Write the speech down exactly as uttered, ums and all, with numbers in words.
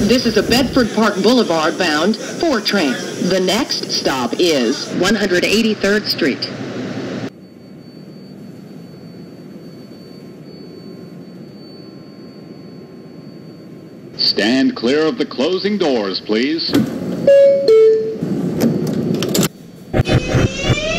This is a Bedford Park Boulevard bound four train. The next stop is one hundred eighty-third Street. Stand clear of the closing doors, please.